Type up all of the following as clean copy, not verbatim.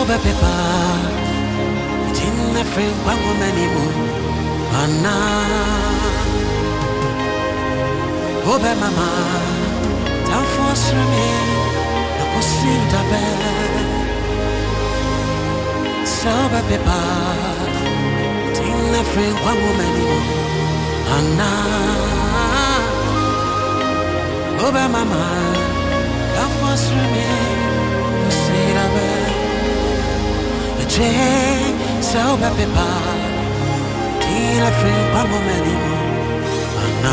Obe pepa, tinna friend kwangu menimu, Anna. Obe mama, time for me, I could see the bed. So obe pepa, tinna friend kwangu menimu, Anna. Obe mama, time for me, I could see the bed. So pepa, tina friend kwangu menimu, Anna.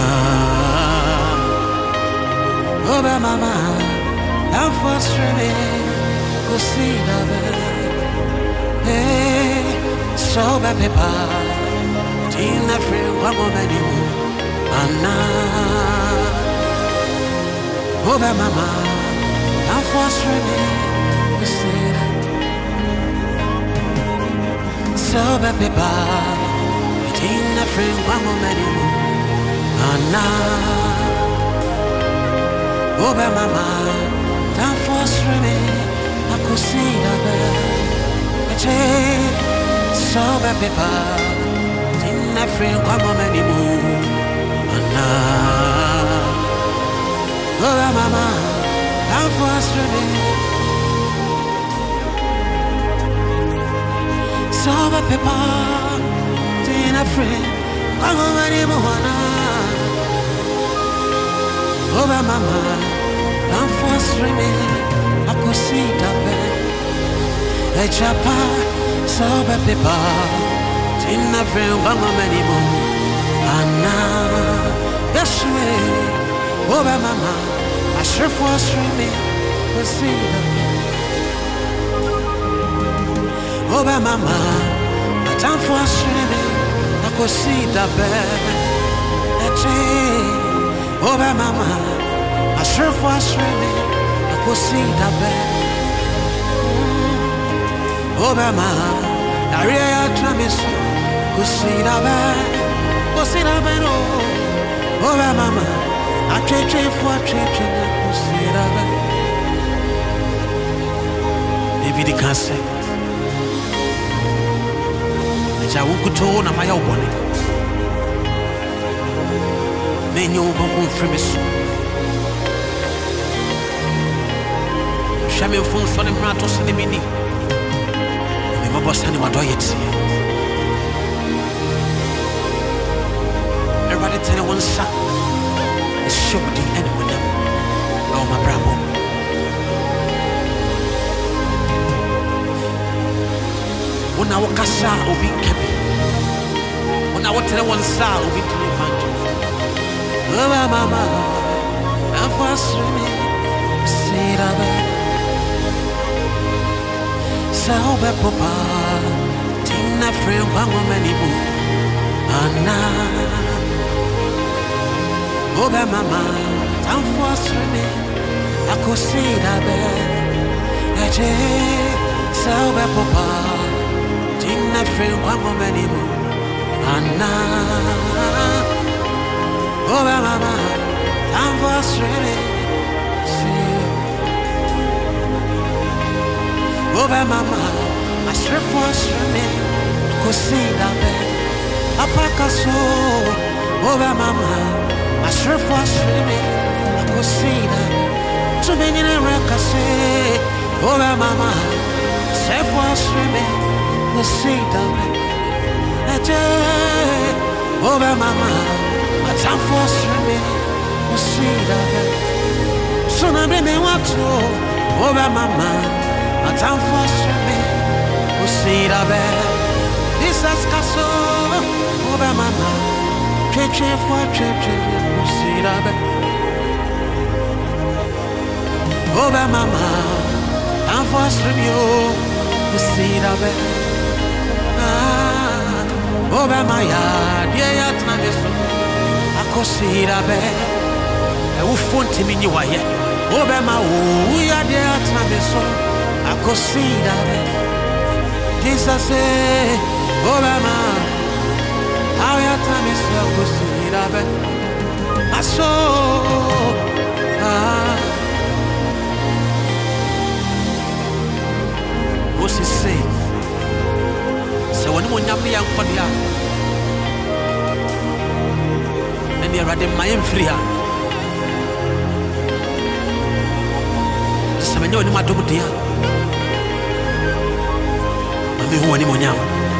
Obe mama, I'm frustrated, go see the bed. Hey, so pepa, tina friend kwangu menimu, Anna. Obe mama, I'm frustrated, go see the bed. So pepa, tina friend kwangu menimu, Anna. Obe mama, time for swimming, I could see the bed. So pepa, tina friend kwangu menimu, Anna. Obe mama, time for swimming. So pepa, tina friend kwangu menimu, Anna. Obe mama, I'm for swimming, I could see the bed. A chapa, so pepa, tina friend kwangu menimu, Anna. Yes we, obe mama, I sure for swimming, could see the bed. Obe mama, time for swimming, I could see the bed. Obe mama, I sure for swimming, I could see the bed. Obe mama, I really promise you, could see the bed, could see the bed. Obe mama, I trade for trade, I could see the bed. David can say, I won't go to my own. Then you won't from me soon. Shamil phone for the Bratos in the mini. The boss and my diet. Everybody tell one son. It's sure the end with them. Oh, my bravo. When I walk outside, will be kept. When I walk to the one side, will be to the fountain. Oh, mama, I'm for swimming, see the bed. So, pepa, tina friend kwangu menimu, Anna. Oh, mama, I'm for swimming, I could see the bed. So, pepa, tina friend kwangu menimu, Anna. Oh, mama, time for swimming. Oh, mama, I strip for swimming. Could see the bed. I pack a soul. Oh, mama, I strip for swimming. I could see that. Too many in a record say. Oh, mama, strip for swimming. Could see the bed. Oh, mama. Time for swimming, you see that. So now me want to, oh mama. Time for swimming, you see that. This is castle, oh mama. Trade for trade, you see that. Oh mama, time for swimming, you see that. Oh mama, yeah, yeah, see the bed. I will phone to me, you are here. Obe ma we are there at my so I could see that. Jesus say, Obe ma, how ya time is so could see that. I saw What's he say? me and Kodia. And they are the Mayan Fria. Semenyo ni madubu dia. Mami huwa ni monyam.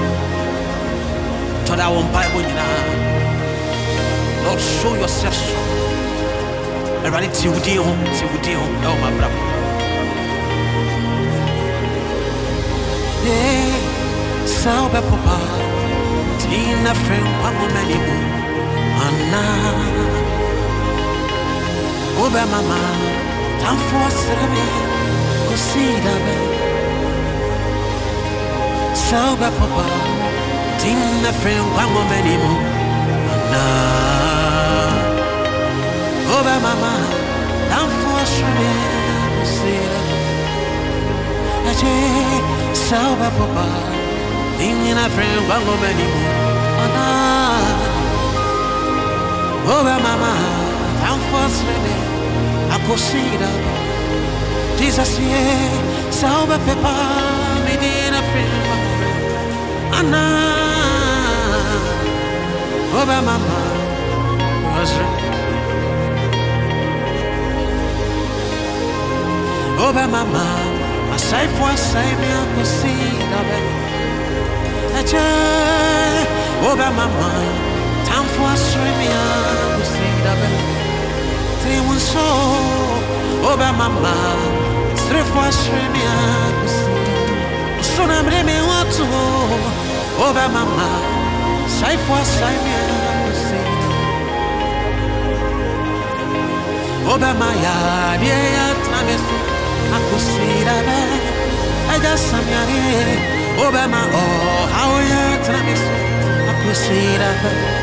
Toda wampai bonyina. Lord, show yourself strong. Everybody, see what you do. Oh, my brother. Yeah, so be papa. Tina friend, one woman you. Anna, Oba mama, time for serving. Go see that man. So be papa. Tina friend, one woman you. Anna. Oba mama, time for serving. See that. Sauba papa, in a friend, one woman you. Anna. Oba mama, time for serving. I could see that. Jesus, yeah, Sauba papa, in a friend. Anna. Oba mama, was Oba mama, a sight for a sight, me I could see that. Oba mama, time for a stream, me I could see that. Three one so, Oba mama, three for a stream, me I could see. So I'm me want to, Oba mama, sight for a sight, me I could see. Oba maya, yeah, time I could see that I just saw me over my oh, how you tell me so. I could see that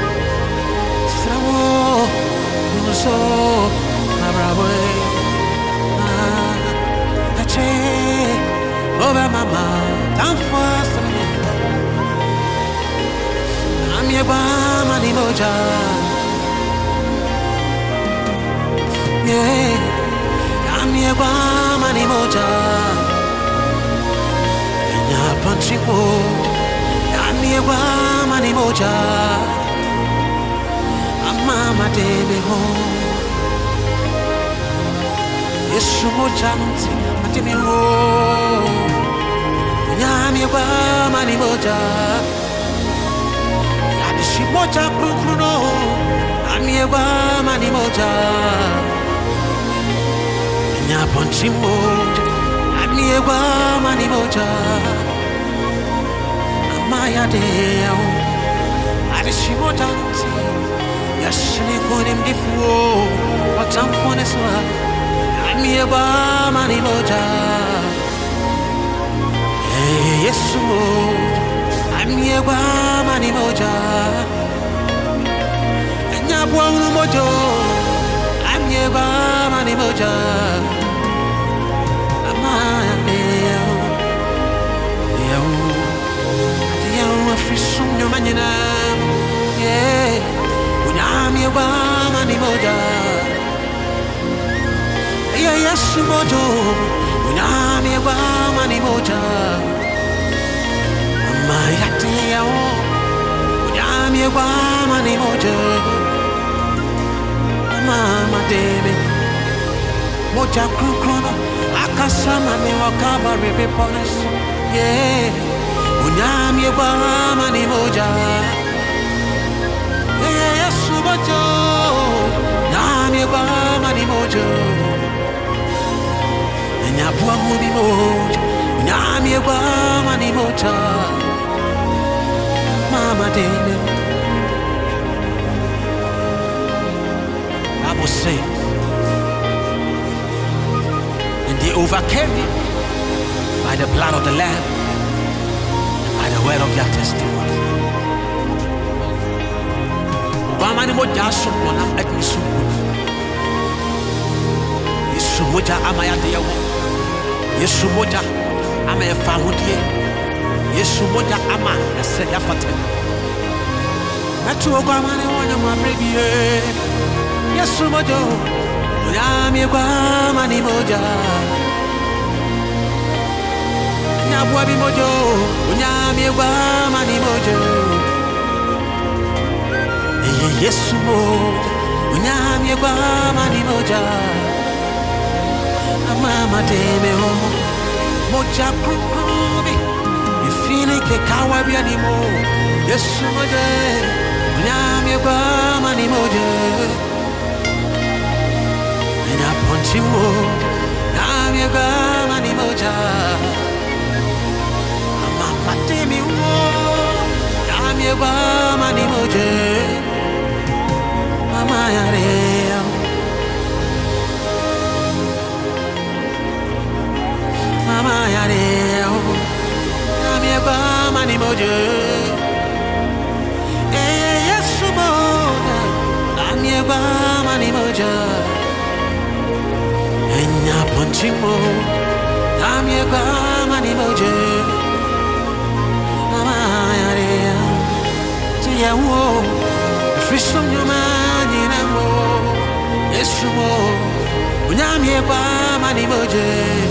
so my bravo. I change over my mouth. I'm fast. I'm your bomb and emoja. Yeah. I'm your bomb and emoja. In a punchy pool. I'm your bomb and emoja. I'm mama baby home. Yes, so much I'm me home. I'm your bomb and emoja. I'm moja kruno. I'm your bomb and emoja. Nya ponchi moja, amiwa mani moja, amaya deo, adishi moja nti, yashini kunim difuo, watampone swa, amiwa mani moja, Yesu moja, amiwa mani moja, nya buanu mojo, amiwa mani moja. Yeah, unyami wa mani moja. Yeah, yes mojo. Unyami wa mani moja. Maya tia o. Unyami wa mani moja. Mama debe. Moja krukrono. Akasama me wakaba rebe pones. Yeah. Unyami wa mani moja. Yes, mojo. Nyami wa mani moja. Nyabua mubi moja. Nyami wa mani moja. Mama dele. Bible says, and they overcame him by the blood of the Lamb, by the word of their testimony. Wamani moja sumona etni sumona. Yesu moja amaya dewo. Yesu moja amaya fahudie. Yesu moja ama ese yafate. Atu ogwamani wona mwabrebie. Yesu moja unyami gwamani moja. Wabi mojo, unyami wa mani mojo. Yesu mo, unyami wa mani moja. Mama deme ho, moja krubi. Ifini ke kawabi animo. Yesu moje, unyami wa mani moja. Ina ponchi mo, unyami wa mani moja. Matemi wo, yami wa mani moje, mama yare, mama yare, yami wa mani moje, Yesu mo, yami wa mani moje, enya ponchi mo, yami wa mani moje. Freedom you man in a more. Yes, you more. Unyami kwa mani moje.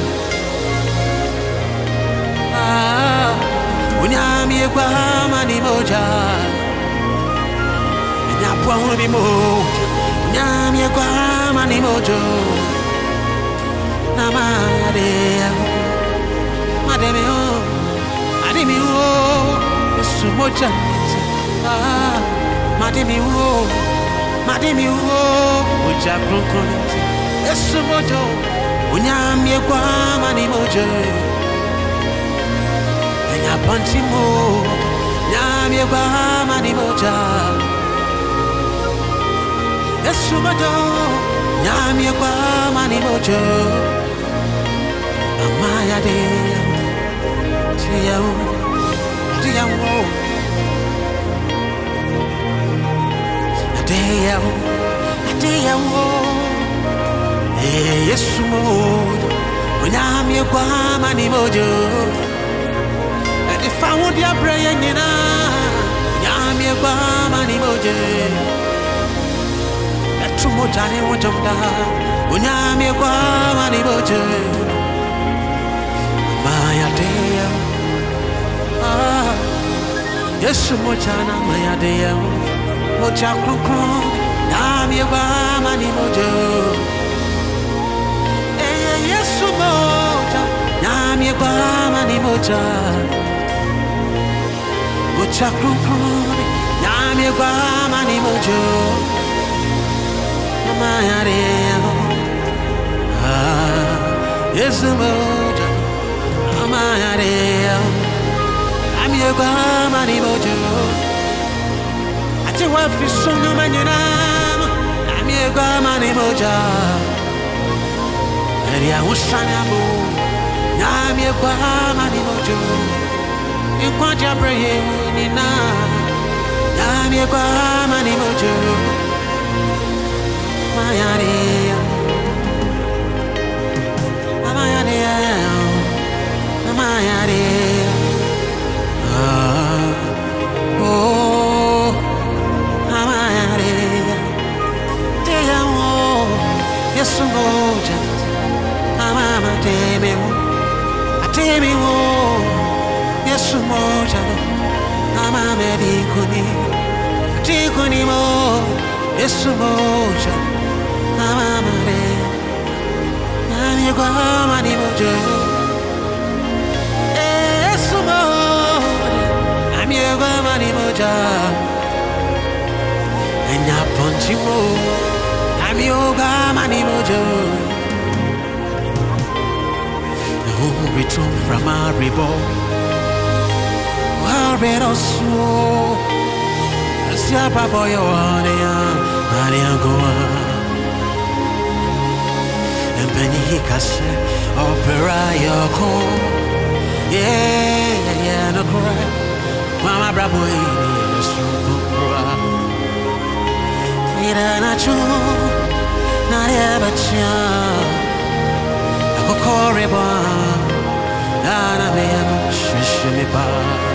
Unyami kwa mani moja. Nyapwa uni moja. Unyami kwa mani mojo. Namade. Mademe o. Ademi o. Yesu moja. Mademi wo, oja kronkron. Yesu mojo, unyamye kwa mani mojo. Enya panchi mo, nyamye kwa mani moja. Yesu mojo, nyamye kwa mani mojo. Amaya de, tiya wo. Adeya wo, Yesu mo, unyami kwa mani mojo. If I would ya pray nyina, unyami kwa mani mojo. Etumo jani wonjomda, unyami kwa mani mojo. Maya deya, Yesu mo jana maya deya. Moja krukru, yami wa mani mojo. Yesu moja, yami wa mani moja. Moja krukru, yami wa mani mojo. Mama yare, Yesu moja, mama yare, yami wa mani mojo. Wa fisunu manyina ami egwa mani moja eria usanya mo ami egwa mani mojo ikwaja breye nina ami egwa mani mojo mayare Yesu moja, mama atemi wo. Yesu moja, mama medikuni mo. Yesu moja, mama mare, nami kwa mani moja. Yesu moja, nami kwa mani moja. Enya ponchi mo. Yoga mani mojo. Who return from our revolt? Where else? Asia papa yo ania, ania goa. Empeni hikase, opera yoko. Yeah, no cry. Mama bravo is so good. Ira na chu. Narebacha akokoreba nana mem shishimiba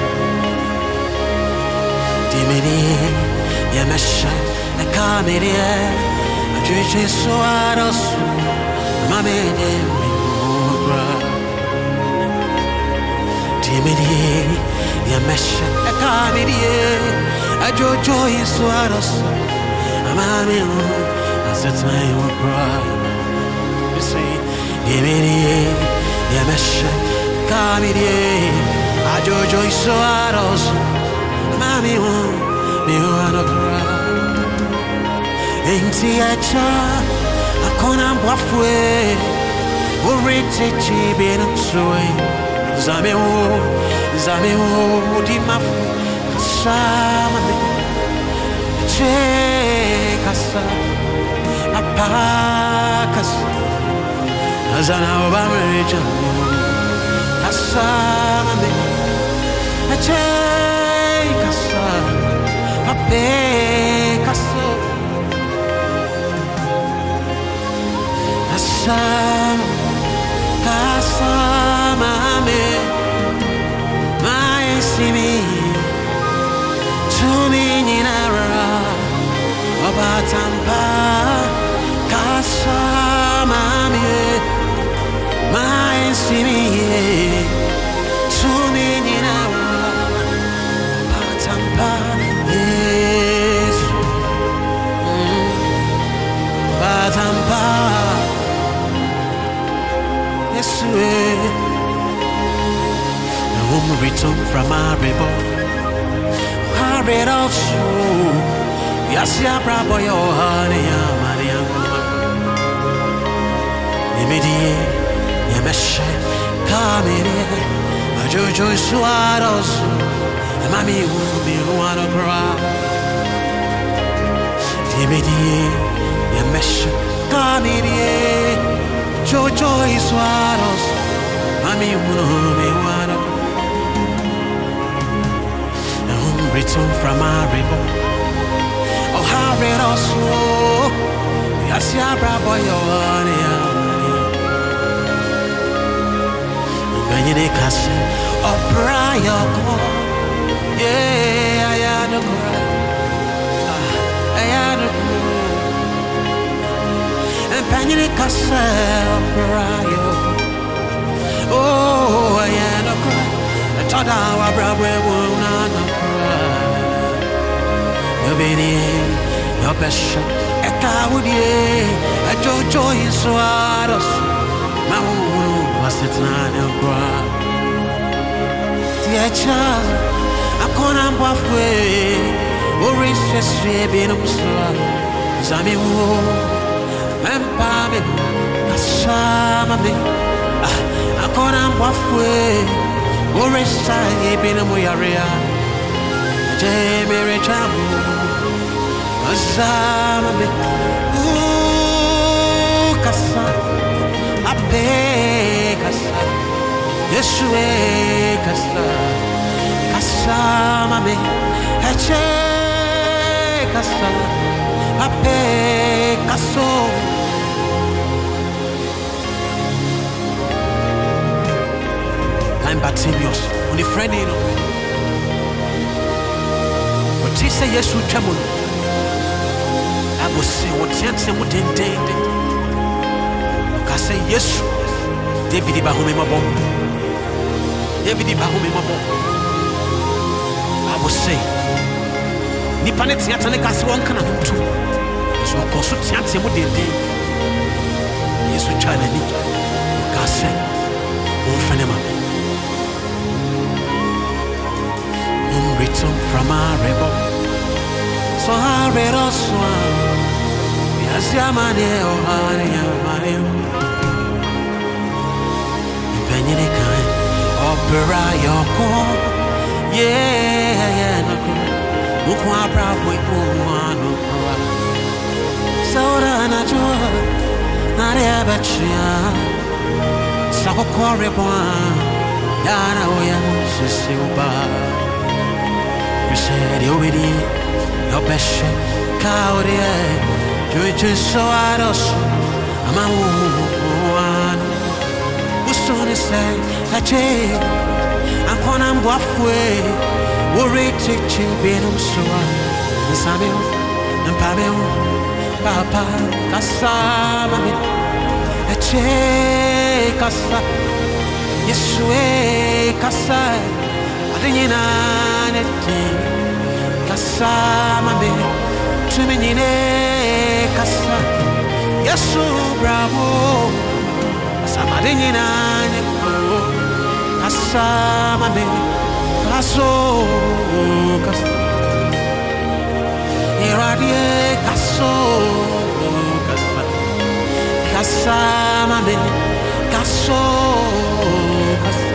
dimini yamesha akamiri ajuji soarosu mamede mibura Dimidie, Yamesha, a Kamidie, a Jojo is Swaros, a mammy, I said, I will cry. You say, Dimidie, Yamesha, Kamidie, a Jojo is Swaros, a mammy, me wanna cry. Ain't Tiacha, a Conam Wafwe, who reach a chib in a sway. Zameo di mafu kasama che kasa apakas azana obameja kasama che kasa ape kaso kasama me Simi to me Ninara Obatampa Kasamami my Simi to me Ninara Obatampa yes Obatampa yes Home return from our rebel. Harriet also, yes, ya bravo, your honey, Maria. Immediate, Yamesha, come in here. A Jojo Suaros, and Mammy will be one of cry. Immediate, Yamesha, come in here. Jojo Suaros, Mammy will be one of return from our rebel. Oh, how red also. Yes, ya bravo, your honey. Benny Castle, oh, Brian, yeah, I had a cry. I had a cry. And Benny Castle, Brian, oh, I had a cry. I thought our brother would not cry. Your best shot, a cowardie, a Jojo in Swaros, Mamu was it not a cry. Dear child, a corner halfway, or is just shaving of swag. Zami woo, Mampami, a shamami, a corner halfway, or is shaving of Muyaria. Jamie Richamu, Azamame, Kasa, Ape Kasa, Yeshua Kasa, Kasamame, Hache Kasa, Ape Kaso. I'm Batimios, on the friend in She say yes to trouble. I will say what chance and what intended. I say yes. David Bahumi Mabo. David Bahumi Mabo. I will say Nipanet Yataneka Swankan too. So consult chance and what intended. Yes, we try to need. I say, oh, Fanema. Return from our rebel. So I read us one. Yes, Yamane, oh, honey, Yamane. Penny kind, opera, your call. Yeah, no good. Mukwa bravo, no cry. So then I joy, not ever chia. So quarry one. Yana, we are Sisuba. Said you with your best coward, you so I don't. I'm a woman who soon say, I change. I'm on a halfway. Worry, teaching, being so. Samuel and Pabel, Papa, Cassava, a check, Cassa, Yesue kasa adinyina neti kasa mame tuminyine kasa Yesu bravo samadinyina neko kasa mame kaso kasa iradie kaso kasa kasa mame kaso kasa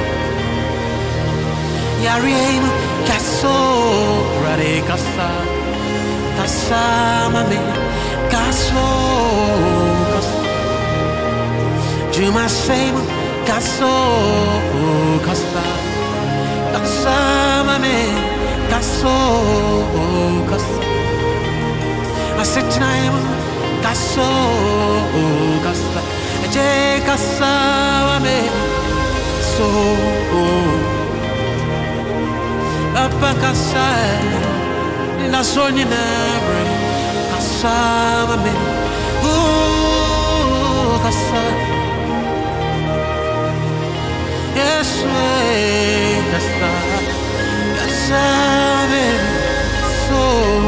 Yariem kaso rade kasa kasa mame kaso kasa Juma same kaso kasa kasa mame kaso kasa I said time kaso kasa je kasa mame so Papa kasa na sonye nebre kasa mame kasa Yesu kasa kasa mame so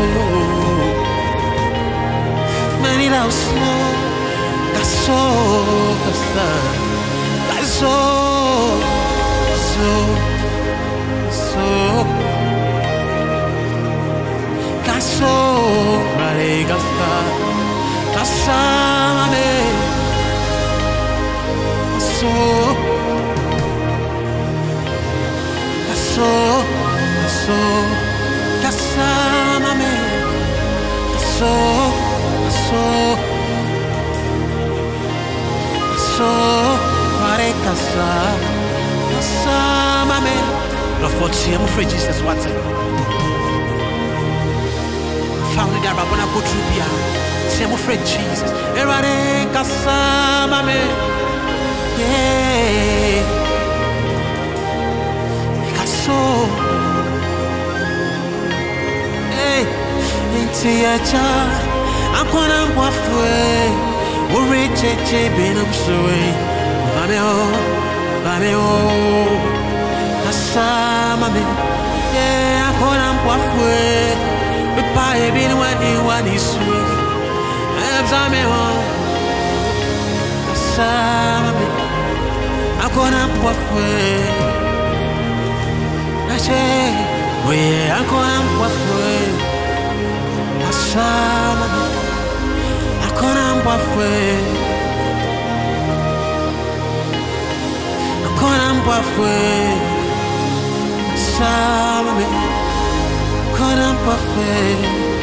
many loves no kaso kasa kaso so kaso rare gasta kasa mame so kasa mame so rare kasa mame Love for I'm afraid Jesus what's it Found it about when I go through Bia I'm afraid Jesus Erare kasa mame yeah kaso hey inti acha akona mwafwe urecheche binum suwe Bameo kasa mame yeah akona mwafwe Papa ebin wani suwe Bameo kasa mame akona mwafwe Oye, akona mwafwe Asama Akona mwafwe Akona mwafwe Asama Akona mwafwe